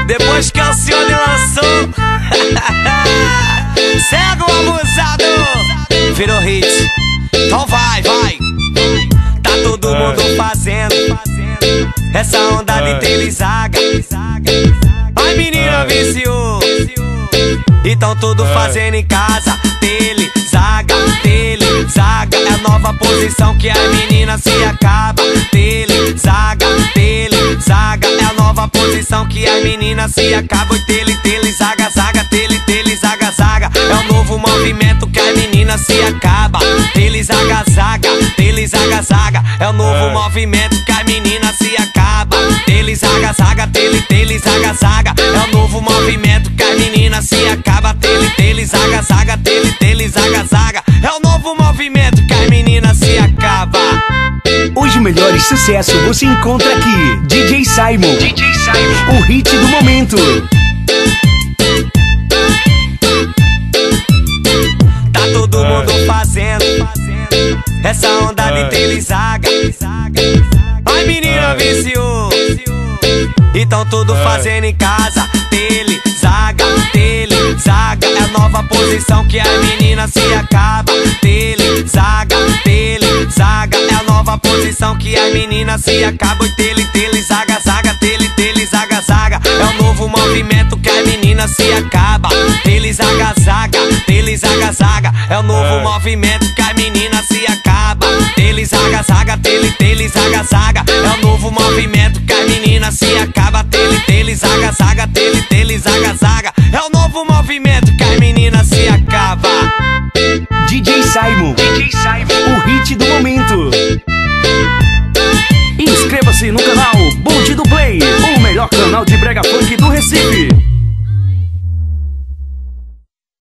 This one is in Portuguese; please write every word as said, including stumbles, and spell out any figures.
Depois que Alcione lançou Cego abusado virou hit. Então vai, vai. Tá todo mundo fazendo essa onda de telizaga. Ai, menina viciou. E tão tudo fazendo em casa. Telizaga, telizaga. É a nova posição que as meninas se acaba. Telizaga, telizaga. É a nova posição que as meninas se acabam. Tele, telizaga, zaga, tele, telizaga, zaga. É o novo movimento que as meninas se acaba. Telizaga, zaga, telizaga, zaga. É o novo movimento que as meninas se acaba. Telizaga, zaga, tele, telizaga, zaga. É o novo movimento que as meninas se acaba. Tele, telizaga, zaga, tele, telizaga, zaga. É o novo movimento que as meninas se acaba. Os melhores sucessos você encontra aqui. D J Simon, D J Simon, o hit do momento. Tá todo mundo fazendo essa onda de telizaga. Ai, menina viciou. E tão tudo fazendo em casa. Telizaga, telizaga. É a nova posição que as meninas se acaba. Telizaga, telizaga. É a nova posição que as meninas se acabam. Tele, telizaga, zaga, tele, telizaga, zaga. É o novo movimento que as meninas se acaba. Telizaga, zaga, telizaga, zaga. É o novo movimento que as meninas se acaba. Telizaga, zaga, tele, telizaga, zaga. É o novo movimento que as meninas se acaba. Tele, telizaga, zaga, tele, telizaga, zaga. É o novo movimento que as meninas se acaba. D J Simon, D J Simon, o hit do momento. Inscreva-se no canal Bonde do Play.